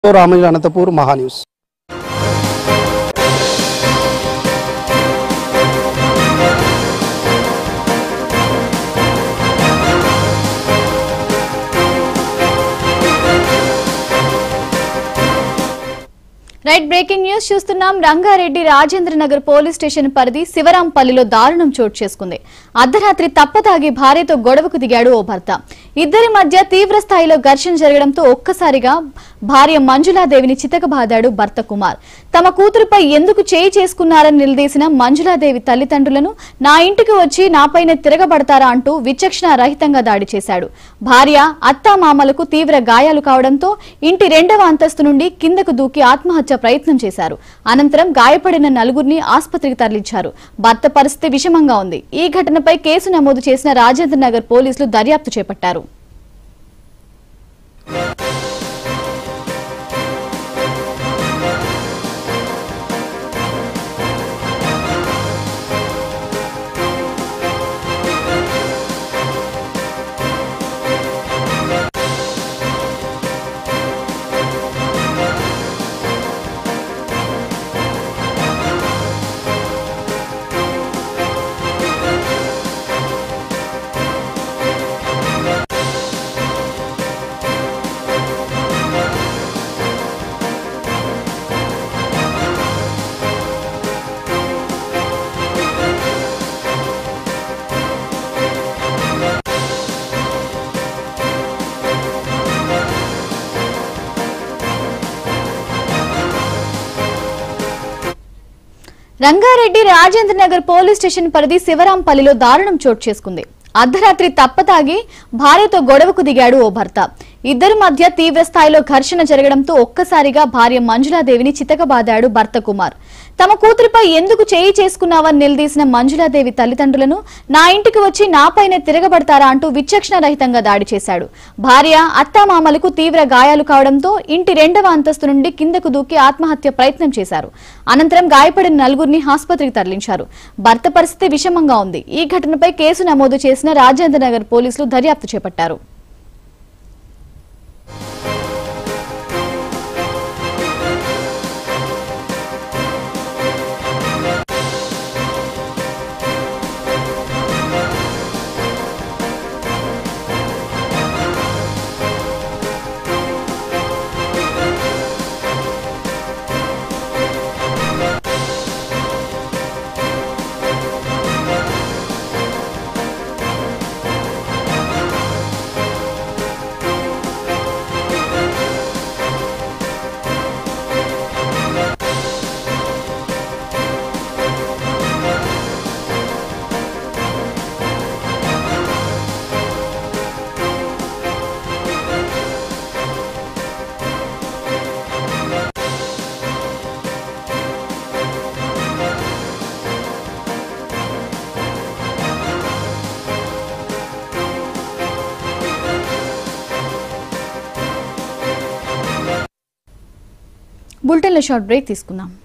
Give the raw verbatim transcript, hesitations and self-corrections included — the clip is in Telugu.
రామయ్య అనంతపూర్ మహా న్యూస్. రైట్ బ్రేకింగ్ న్యూస్ చూస్తున్నాం. రంగారెడ్డి రాజేంద్ర నగర్ పోలీస్ స్టేషన్ పరిధి శివరాంపల్లిలో దారుణం చోటు చేసుకుంది. అర్ధరాత్రి తప్పతాగి భార్యతో గొడవకు దిగాడు ఓ భర్త. ఇద్దరి మధ్య తీవ్ర స్థాయిలో ఘర్షణ జరగడంతో ఒక్కసారిగా భార్య మంజులాదేవిని చితకబాదాడు భర్త కుమార్. తమ కూతురుపై ఎందుకు చేయి చేసుకున్నారని నిలదీసిన మంజులాదేవి తల్లిదండ్రులను నా ఇంటికి వచ్చి నాపైనే తిరగబడతారా అంటూ విచక్షణ రహితంగా దాడి చేశాడు. భార్య అత్తామామలకు తీవ్ర గాయాలు కావడంతో ఇంటి రెండవ అంతస్తు నుండి కిందకు దూకి ఆత్మహత్య ప్రయత్నం చేశారు. అనంతరం గాయపడిన నలుగురిని ఆసుపత్రికి తరలించారు. భర్త పరిస్థితి విషమంగా ఉంది. ఈ ఘటనపై కేసు నమోదు చేసిన రాజేంద్ర నగర్ పోలీసులు దర్యాప్తు చేపట్టారు. రంగారెడ్డి రాజేంద్ర నగర్ పోలీస్ స్టేషన్ పరిధి శివరాంపల్లిలో దారుణం చోటు చేసుకుంది. అర్ధరాత్రి తప్పతాగి భార్యతో గొడవకు దిగాడు ఓ భర్త. ఇద్దరి మధ్య తీవ్ర స్థాయిలో ఘర్షణ జరగడంతో ఒక్కసారిగా భార్య మంజులాదేవిని చితకబాదాడు భర్త కుమార్. తమ కూతురిపై ఎందుకు చేయి చేసుకున్నావని నిలదీసిన మంజులాదేవి తల్లిదండ్రులను నా ఇంటికి వచ్చి నాపైనే తిరగబడతారా అంటూ విచక్షణ రహితంగా దాడి చేశాడు. భార్య అత్తామామలకు తీవ్ర గాయాలు కావడంతో ఇంటి రెండవ అంతస్తు నుండి కిందకు దూకి ఆత్మహత్య ప్రయత్నం చేశారు. అనంతరం గాయపడిన నలుగురిని ఆసుపత్రికి తరలించారు. భర్త పరిస్థితి విషమంగా ఉంది. ఈ ఘటనపై కేసు నమోదు చేసిన రాజేంద్ర నగర్ పోలీసులు దర్యాప్తు చేపట్టారు. బులెటిన్లో షార్ట్ బ్రేక్ తీసుకుందాం.